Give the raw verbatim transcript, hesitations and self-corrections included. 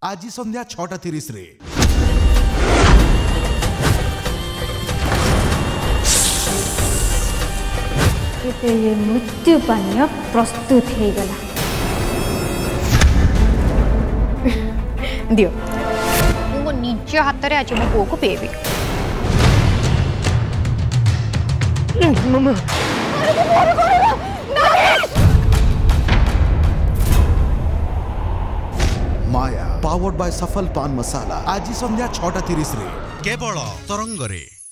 आज संध्या छटा तीस रे। ये मृत्यु पानीय प्रस्तुत हो गला। दियो मो निज हाथ में आज मो पुओ को पेबी। माया पावर्ड बाय सफल पान मसाला आज संध्या छटा तीस रे केवल तरंग रे।